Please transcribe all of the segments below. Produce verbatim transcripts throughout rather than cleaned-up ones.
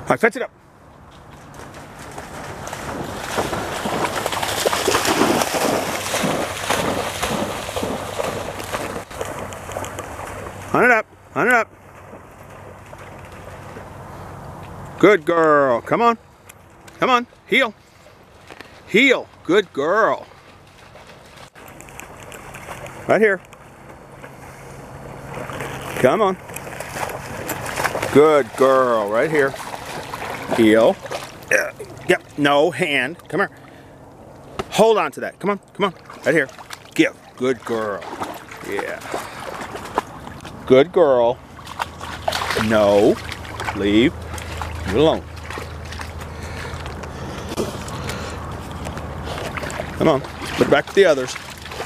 All right, fetch it up. Hunt it up. Hunt it up. Good girl. Come on. Come on. Heel. Heel. Good girl. Right here. Come on. Good girl. Right here. Heel. Uh, yep. No. Hand. Come here. Hold on to that. Come on. Come on. Right here. Give. Good girl. Yeah. Good girl. No. Leave. Leave it alone. Come on. Put it back to the others.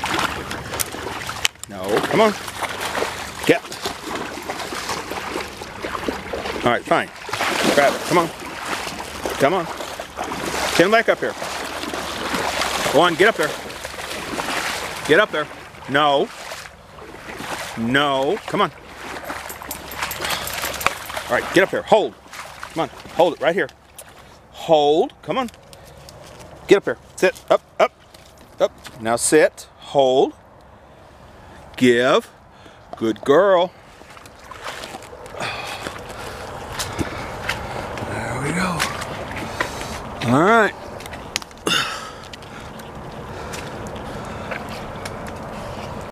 No. Come on. Get. All right, fine. Grab it. Come on. Come on. Get him back up here. Go on, get up there. Get up there. No. No. Come on. All right, get up here. Hold. Come on. Hold it right here. Hold. Come on. Get up here. Sit. Up, up, up. Now sit. Hold. Give. Good girl. There we go. All right.